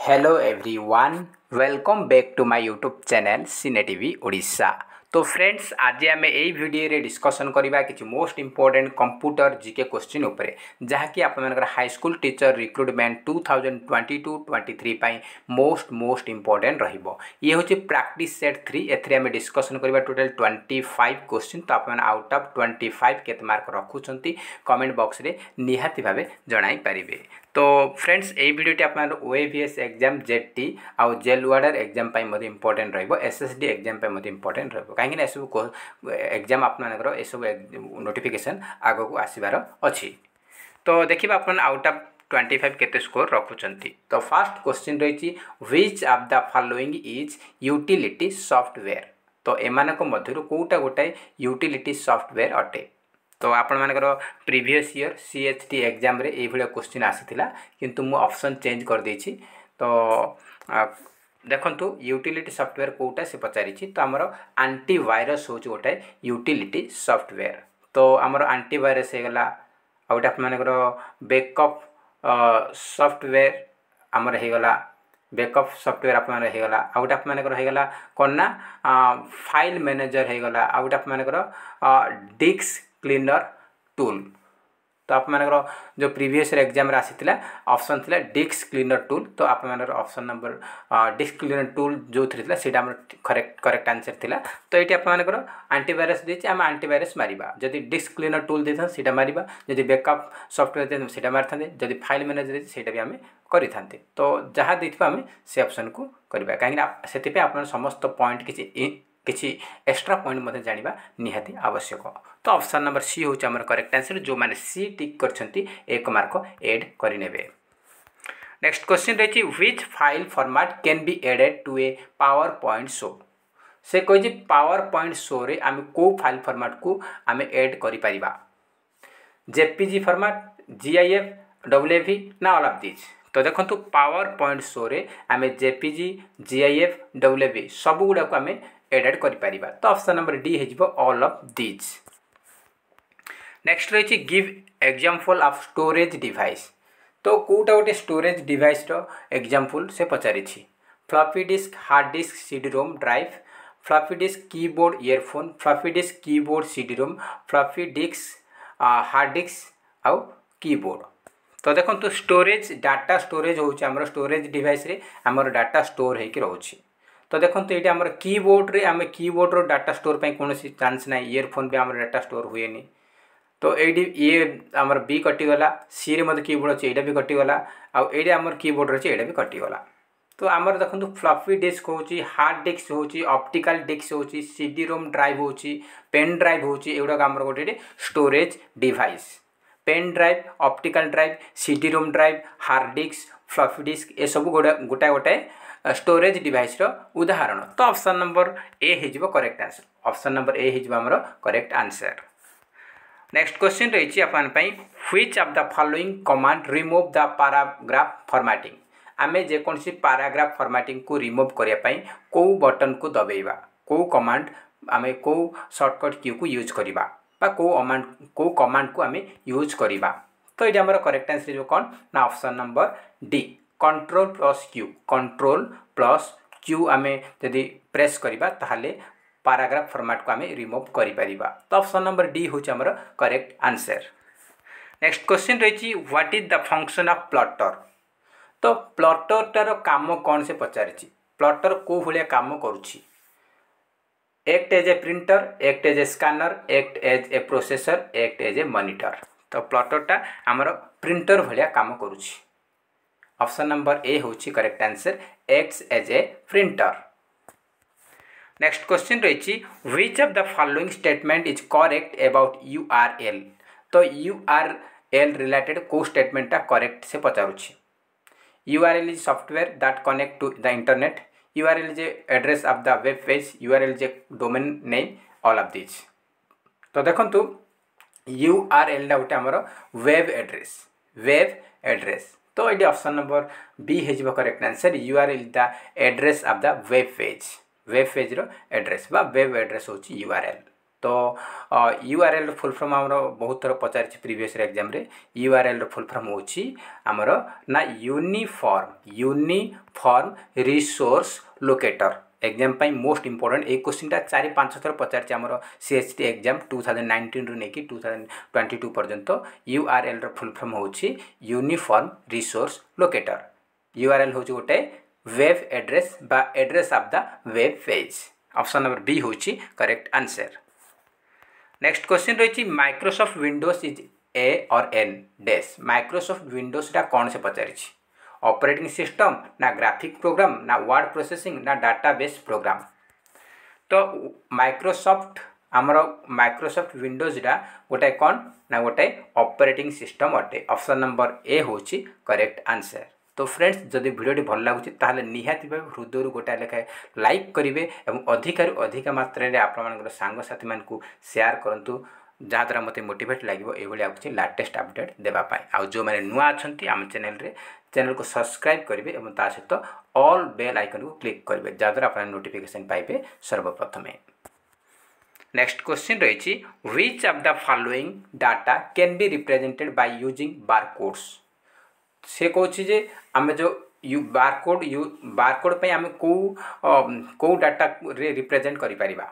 Hello everyone, welcome back to my YouTube channel cine TV Odisha. तो friends, आज आम यही वीडियो रे डिस्कशन करबा कि most important computer GK question उपरे जहाँकि आपर हाई स्कूल टीचर रिक्रुटमेंट 2022-23 पाई मोस्ट इंपोर्टेंट रहिबो। ये हूँ प्रैक्टिस सेट 3 एथरे आम डिस्कशन करबा टोटल 25 क्वेश्चन। तो आप आउट ऑफ 25 केते मार्क रखुचंती कमेंट बॉक्स रे निहाती भाबे जणाई परिबे। तो फ्रेंड्स, ये वीडियोटी आप ओएवीएस एग्जाम जेटी आउ जेल वार्डर एग्जाम इंपोर्टेंट रहिबो, एसएसडी एग्जाम इंपोर्टेंट रहिबो कहीं सब एग्जाम आपनकर ए सब नोटिफिकेशन आगो को आसबार अच्छी। तो देखिए आप आउट ऑफ 25 केते स्कोर रखुचंती। तो फर्स्ट क्वेश्चन रही which of the following is utility software. तो एमानक मध्यरु कोटा गोटाए यूटिलिटी सॉफ्टवेयर अटे। तो आपण मानकर प्रीवियस ईयर सीएचटी एग्जाम रे ये क्वेश्चन आसीथिला किंतु मु ऑप्शन चेंज कर देछि। तो देखंतु यूटिलिटी सॉफ्टवेयर कोटा से पचारि तो आमर एंटीवायरस हो गोटे यूटिलिटी सॉफ्टवेयर। तो आमर एंटीवायरस हो गला आउट आप मानकर बैकअप सॉफ्टवेयर आमर हो गला बैकअप सॉफ्टवेयर आप हो गला आउट आप मानकर हो गला कोन ना फाइल मैनेजर हो गला आउट आप मानकर डिस्क क्लीनर टूल। तो आप मानकर जो प्रीवियस एग्जाम आसीथिला ऑप्शन थिला डिस्क क्लीनर टूल। तो आप मानकर option number disk cleaner tool जो थिला सेटा हमर करेक्ट आंसर थिला। तो ये आप मानकर एंटीवायरस देछि हम एंटीवायरस मारिबा, जदि डिस्क क्लीनर टूल देथन सेटा मारिबा, जदि बैकअप सॉफ्टवेयर देथन सेटा मारथांते, जदि फाइल मैनेजर देछि सेटा भी हमें करिथांते। तो जहा देथिबा हमें से ऑप्शन को करबा काहे सेति पे आपण समस्त पॉइंट किछि एक्स्ट्रा पॉइंट मते जानिबा निहाती आवश्यक। तो ऑप्शन नंबर सी होची हमर करेक्ट आंसर। जो माने सी टिक करछंती 1 मार्क ऐड करि नेबे। नेक्स्ट क्वेश्चन रही which file format can be added to a PowerPoint show. से कहि पावर पॉइंट शो रे आमे को फाइल फॉर्मेट को आमे ऐड करि परिबा, जेपीजी फॉर्मेट, जीआईएफ, डब्ल्यूएवी ना ऑल ऑफ दिस। तो देखंतु पावर पॉइंट शो रे आमे जेपीजी, जीआईएफ, डब्ल्यूएवी सब गुडा को आमे एडेड करि परिबा। तो ऑप्शन नंबर डी हेजिबो ऑल ऑफ दिस। नेक्स्ट रही give example of storage device. तो कोटा गोटे स्टोरेज डिवाइस रो एग्जांपल से पचारि floppy disk, hard disk, CD ROM drive, floppy disk keyboard earphone, floppy disk keyboard CD ROM, floppy disk hard disk आउ keyboard. तो देखो स्टोरेज डाटा स्टोरेज होउची हमर स्टोरेज डिवाइस रे हमर डाटा स्टोर हेकि रहउची। तो देखो ये आम कीबोर्ड रे आम कीबोर्ड रो डाटा स्टोर पे कौन चांस ना, ईयरफोन भी आम डाटा स्टोर हुए नहीं। तो ये आमर बी कटिगला, सी रे मत कीबोर्ड अच्छे यहाँ भी कटिगला, आम कीबोर्ड अच्छे यहाँ भी कटिगला। तो आमर देखो फ्लॉपी डिस्क होची, हार्ड डिस्क होची, ऑप्टिकल डिस्क होची, सीडी रोम ड्राइव होची, पेन ड्राइव होची, एगुड़ा आमर गोटे storage device. Pen drive, optical drive, CD ROM drive, hard disk, floppy disk ये सब गोटाए गोटाए स्टोरेज डिवाइस रो उदाहरण। तो ऑप्शन नंबर ए हेजिबो correct answer. Option number A हेजिबो हमरो करेक्ट आंसर। नेक्स्ट क्वेश्चन रही अपन पई which of the following command remove the paragraph formatting. आमे जे कोनसी पैराग्राफ फॉर्मेटिंग को रिमूव करिया पई को बटन को दबेइबा, को कमांड आमे को शॉर्टकट की को यूज करिबा बा को कमांड को आमे यूज करिबा। तो ये हमरो करेक्ट आंसर जो कोन ना option number D control plus Q. Control plus Q आमे यदि प्रेस करिबा ताहाले पैराग्राफ फॉर्मेट को आमे रिमूव करि परिबा। तो ऑप्शन नंबर डी होची हमर करेक्ट आंसर। नेक्स्ट क्वेश्चन रही what is the function of plotter. तो प्लॉटर काम कौन से पचारिछि, प्लॉटर को भलिया काम करूछि। Act as a printer, act as a scanner, act as a processor, act as a monitor. तो प्लॉटरटा हमर प्रिंटर भलिया काम करूछि। ऑप्शन नंबर ए होची correct answer, acts as a printer. Next question रही which of the following statement is correct about URL. तो URL related को statement correct से पचारुछि। URL is software that connect to the internet, URL is address of the web page, URL is domain name, all of this. तो देखंतु URL गोटे हमर web address. तो ये ऑप्शन नंबर बी हेजिबो correct answer. URL the address of the web page रो address बा web address होची यूआरएल। तो URL फुल फॉर्म आमर बहुत थर पचार प्रीवियस एग्जाम रे URL फुल फॉर्म होची आमर ना यूनिफॉर्म रिसोर्स लोकेटर एग्जाम पाई मोस्ट इंपोर्टेंट एक क्वेश्चन टा 4-5 थर पचार आमर CHT एग्जाम 2019 रु नेकी 2022 पर्यंत URL रो फुल फॉर्म होची यूनिफॉर्म रिसोर्स लोकेटर URL होची गोटे वेब एड्रेस बा address of the web page option number B होची करेक्ट आंसर। नेक्स्ट क्वेश्चन रही Microsoft Windows is a or an dash Microsoft Windows टा कौन से पचारि ऑपरेटिंग सिस्टम ना ग्राफिक प्रोग्राम ना वर्ड प्रोसेसिंग ना डाटाबेस प्रोग्राम। तो माइक्रोसॉफ्ट आमर माइक्रोसॉफ्ट विंडोज टा गोटे कौन ना गोटे ऑपरेटिंग सिस्टम अटे ऑप्शन नंबर ए होची करेक्ट आंसर। तो फ्रेंड्स जदि भिडियोटी भल लगुच ताहले निहाती भाव हृदय गोटाए लेखाएं लाइक करेंगे और अधिक अधिक मात्रा रे आपण सांगसाथी मानकु शेयर करंतु जहाँद्वारा मत मोटिवेट लगे ये किसी लाटेस्ट अपडेट देवाई आ जो मैंने नुआ अच्छा आम चैनल को सब्सक्राइब करेंगे और ता सहित ऑल बेल आइकन को क्लिक करेंगे जहाँद्वारा आप नोटिफिकेशन पाइबे सर्वप्रथम। नेक्स्ट क्वेश्चन रही which of the following data can be represented by using barcodes से कहूँ जे आम जो बारकोड पे आम को डाटा रे रिप्रेजेंट करि परिबा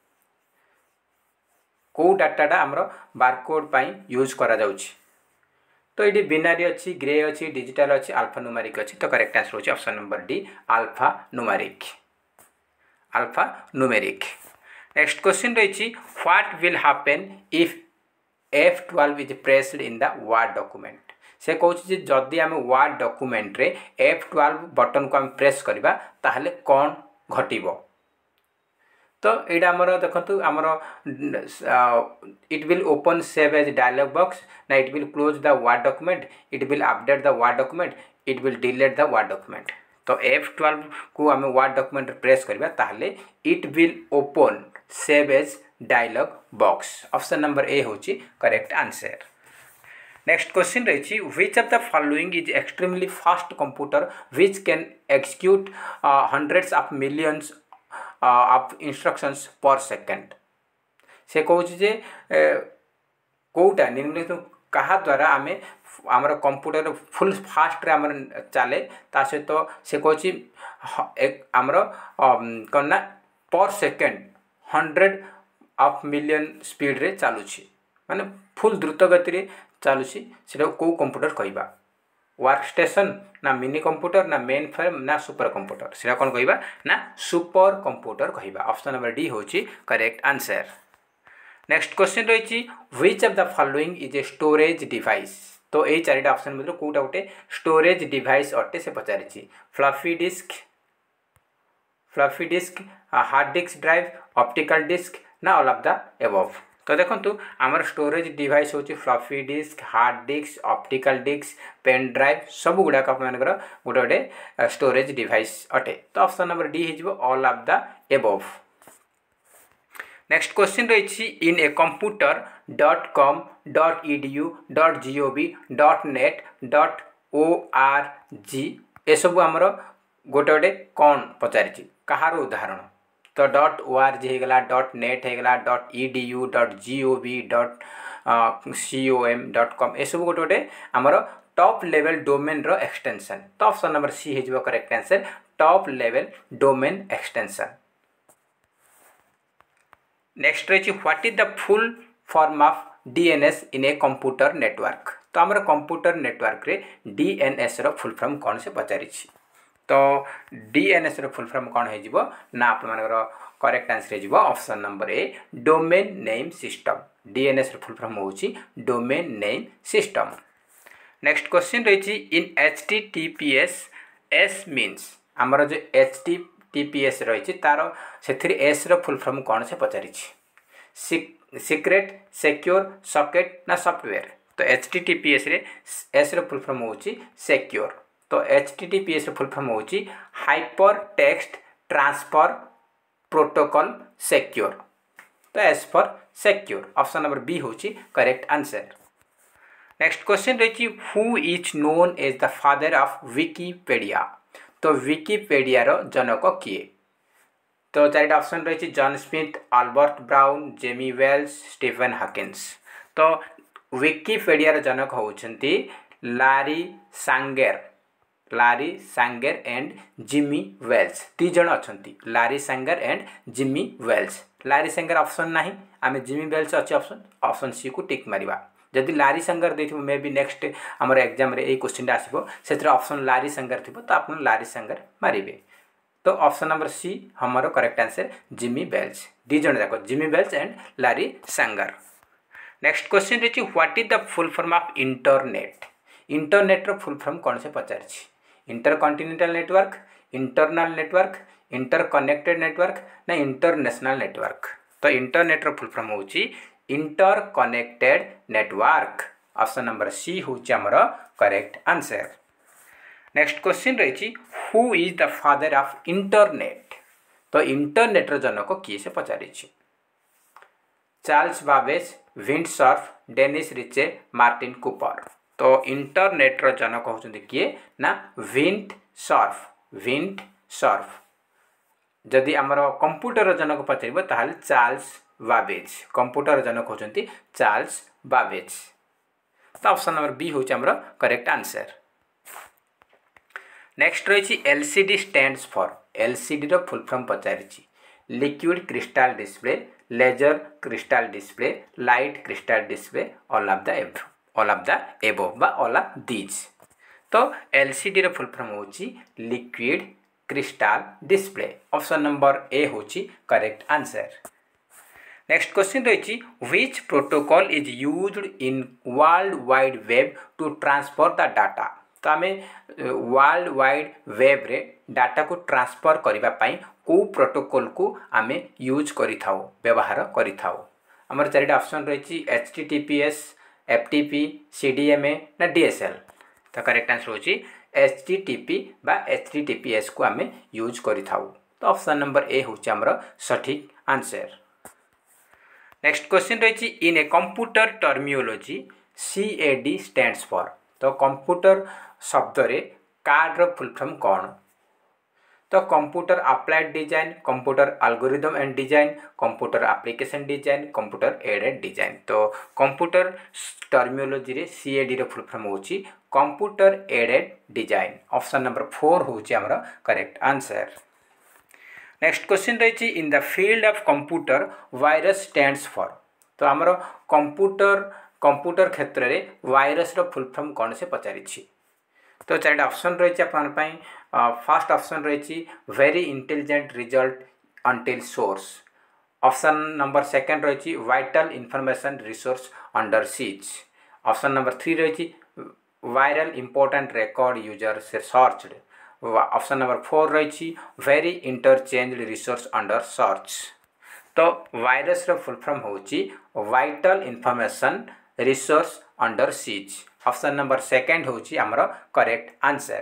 को डाटाटा आमर बारकोड पाई यूज करा जाउछि। तो ये बिनारी अच्छी ग्रे अच्छी डिजिटल अच्छी अल्फा न्यूमेरिक अच्छी तो करेक्ट आंसर होछि option number D alphanumeric next question रही what will happen if F12 is pressed in the word document से कहूँ जदि आम वर्ड डॉक्यूमेंट रे F12 बटन को आम प्रेस करबा ताहले कौन घटिबो। तो यहाँ आमर देखु आमर it will open save as dialog box ना it will close the word document it will update the word document it will delete the word document. तो F12 को आम वर्ड डॉक्यूमेंट प्रेस करबा ताहले it will open save as dialog box option number A होची correct answer. Next question रही which of the following is extremely fast computer which can execute hundreds of millions of instructions per second से कहूँ जे कौटा निम्नलिखित क्या द्वारा आम आमर computer full fast रे आमर चले ता सहित से कहूँ आमर कौन ना पर सेकेंड 100 ऑफ मिलियन स्पीड रे चलुछि माने फुल द्रुत गति रे चलुछि सेटा को कंप्यूटर कहबा वर्क स्टेशन ना मिनी कंप्यूटर ना मेन फ्रेम ना सुपर कंप्यूटर सेटा कौन कहबा ना सुपर कंप्यूटर कहबा ऑप्शन नंबर डी होची करेक्ट आंसर। नेक्स्ट क्वेश्चन रही which of the following is a storage device तो यही चारिटा ऑप्शन मध्य कोटा गोटे स्टोरेज डिवाइस अटे से पचारि floppy disk hard disk drive optical disk ना ऑल ऑफ द एबव। तो देखो आमर स्टोरेज डिवाइस होची floppy disk hard disk optical disk pen drive सब गुड़ाक गोटे गोटे स्टोरेज डिवाइस अटे तो ऑप्शन नंबर डी हो all of the above. Next question रही in a computer .com .edu .gov .net .org ये सब आमर गोटे गोटे कौन पचारि कहार उदाहरण तो .org होगला .net होगला .edu .gov .com ये सब गोटे गोटे आमर टॉप लेवल डोमेन रो एक्सटेंशन तो ऑप्शन नंबर सी हो correct answer top level domain extension. Next रही what is the full form of DNS in a computer network तो आमर कंप्यूटर नेटवर्क रे DNS रो फुल फॉर्म कौन से पचारि तो DNS रो फुल फॉर्म कौन हो ना आप करेक्ट आंसर हो option number A domain name system DNS रो फुल फॉर्म होची domain name system. Next question रही इन HTTPS S मीन्स आमर जो HTTPS रही तार से एस रो फुल फॉर्म कौन से पचारि सीक्रेट सिक्योर सॉकेट ना सॉफ्टवेयर तो HTTPS रे एस रो फुल फॉर्म होची सिक्योर तो HTTPS रो फुल फॉर्म होची hypertext transfer protocol secure तो S for secure option number B होची करेक्ट आंसर। नेक्स्ट क्वेश्चन रही who is known as the father of Wikipedia तो विकिपीडिया रो जनक किए तो चारिटा ऑप्शन रही John Smith, Albert Brown, Jamie Wales, Stephen Hawkins. तो विकिपीडिया जनक होउछंती Larry Sanger and Jimmy Wales. दी जन अछंती Larry Sanger and Jimmy Wales. Larry Sanger option नाही, आमे जिमी वेल्स अच्छे ऑप्शन सी को टिक मारिबा। जदि लारी सांगेर देथिबो मे बी नेक्स्ट हमर एग्जाम रे ए क्वेश्चन आसीबो सेतिर ऑप्शन लारी सांगेर थिबो तो आपन लारी सांगेर मारिबे। तो ऑप्शन नंबर सी हमारो करेक्ट आंसर जिमी वेल्स। दी जन जाको Jimmy Wales and Larry Sanger. Next question रही what is the full form of internet. Internet रो फुल फॉर्म कौन से पचारछि? Intercontinental network, internal network, interconnected network ना इंटरनेशनल नेटवर्क। तो इंटरनेट रो फुल फॉर्म होची interconnected network. Option number C होची हमरो करेक्ट आंसर। नेक्स्ट क्वेश्चन रही who is the father of internet. तो इंटरनेट रो जनक किए से पचारिछि? Charles Babbage, Vint Cerf, Dennis Ritchie, Martin Cooper. तो इंटरनेट रो जनक होचंदी किए ना विंड सर्फ। जदि आमर कंप्यूटर जनक पचारिबो ताहाले चार्ल्स बाबेज। कंप्यूटर जनक होचंती चार्ल्स बाबेज। तो ऑप्शन नंबर बी होची हमरो करेक्ट आंसर। नेक्स्ट रही एलसीडी स्टैंड्स फॉर। एलसीडी रो फुल फॉर्म पचारिछि liquid crystal display, laser crystal display, light crystal display, all of the above बा ऑल ऑफ दीज। तो एलसीडी रो full form होची liquid crystal display. Option number A होची correct answer. Next question रही which protocol is used in world wide web to transfer the data. तो आम world wide web रे data को transfer करबा पई को प्रोटोकॉल को आम यूज करिथाउ व्यवहार करिथाउ। हमर चारिटा ऑप्शन रही HTTPS, FTP, CDMA ना DSL। तो करेक्ट आंसर होची HTTP बा HTTPS को आम यूज करिथाउ। तो ऑप्शन नंबर ए होची हमर सठिक आंसर। नेक्स्ट क्वेश्चन रही in a computer terminology CAD stands for. तो कंप्यूटर शब्द रे कार्ड रो फुल फॉर्म कौन? तो computer applied design, computer algorithm and design, computer application design, computer aided design. तो कंप्यूटर टर्मियोलॉजी रे CAD रो फुल फॉर्म होची computer aided design. Option number 4 होची हमर करेक्ट आंसर। नेक्स्ट क्वेश्चन रही in the field of computer virus stands for. तो हमर computer क्षेत्र रे वायरस रो फुल फॉर्म कौन से पचारिछि? तो चारिटा ऑप्शन रही अपन पई। फर्स्ट ऑप्शन रही very intelligent result until source. Option number second रही vital information resource under siege. Option number 3 रही वायरल इंपोर्टेंट रिकॉर्ड यूजर से सर्च्ड। ऑप्शन नंबर 4 रही very interchange resource under search. तो वायरस रो फुल फॉर्म होची vital information resource under siege. Option number second होची हमरो correct answer.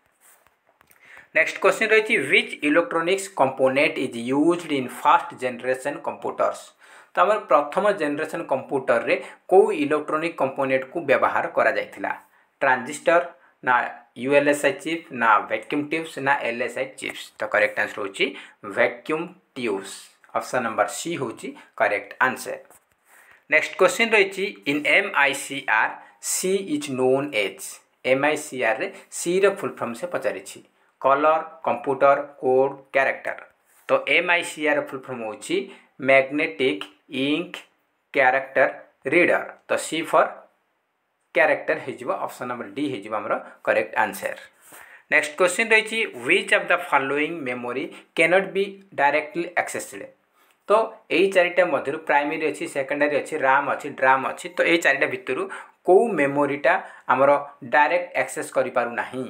Next question रही which electronics component is used in first generation computers. तो हमर प्रथम जनरेशन कंप्यूटर रे को इलेक्ट्रॉनिक कंपोनेंट को व्यवहार करा जायतिला? ट्रांजिस्टर ना ULSI चिप ना वैक्यूम ट्यूब्स ना LSI चिप्स। तो करेक्ट आंसर होची vacuum tubes. Option number C होची करेक्ट आंसर। नेक्स्ट क्वेश्चन रही in MICR C is known as. MICR रे C रो फुल फॉर्म से पचारिछि कलर, कंप्यूटर, कोड, कैरेक्टर। तो MICR रो फुल फॉर्म होची मैग्नेटिक इंक कैरेक्टर रीडर। तो C फॉर कैरेक्टर हेजिबो। ऑप्शन नंबर डी हेजिबो हमरो करेक्ट आंसर। नेक्स्ट क्वेश्चन रही which of the following memory cannot be directly accessed. तो यही चारिटा मध्य प्राइमरी अच्छी, सेकेंडरी अच्छी, रैम अच्छी, ड्राम अच्छी। तो यही चारिटा भितर को मेमोरीटा आमर डायरेक्ट एक्सेस करि पारु नाही।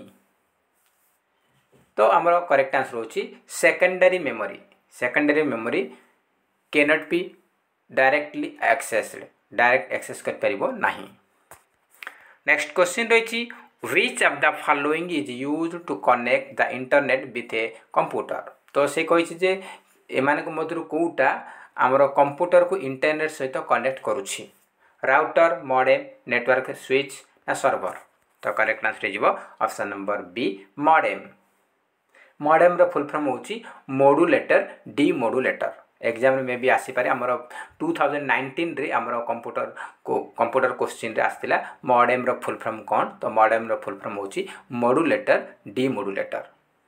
तो आमर करेक्ट आंसर होची secondary memory. Secondary memory cannot be directly accessed, direct access कर परिबो नाही। नेक्स्ट क्वेश्चन रही which of the following is used to connect the internet with a computer. तो से कहिछि जे एमान को मधुर कोटा आमर कंप्यूटर को इंटरनेट सहित कनेक्ट करुछि? राउटर, मॉडेम, नेटवर्क स्विच ना सर्वर। तो करेक्ट आंसर हो option number B modem. Modem रो फुल फॉर्म होची मॉड्यूलेटर डीमॉड्यूलेटर। एग्जाम में भी आसी पारे हमर 2019 रे हमर कंप्यूटर क्वेश्चन रे आस्तिला मॉडेम रो फुल फॉर्म कोन, तो मॉडेम रो फुल फॉर्म होची मॉड्यूलेटर डीमॉड्यूलेटर।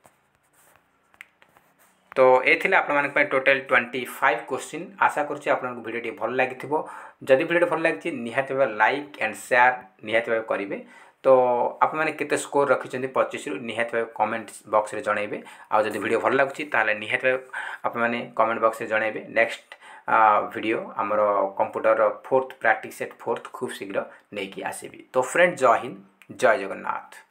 तो ये थिला आपण मानक पे टोटल 25 क्वेश्चन। आशा करछि आपन को वीडियो भल लागिथिबो। जदि वीडियो भल लागिछि निहाती भाबे लाइक एंड शेयर निहाती भाबे करिवे। तो आप मैंने केते स्कोर रखिछन्ती 25 रु निहाती भाबे कमेंट बॉक्स रे जणाइबे। आ जदि वीडियो भल लागुछि ताले निहाती भाबे आप मैंने कमेंट बॉक्स रे जणाइबे। नेक्स्ट वीडियो हमरो computer 4th practice set 4th खूब शीघ्र नेकी आसीबी। तो फ्रेंड जय हिंद, जय जगन्नाथ।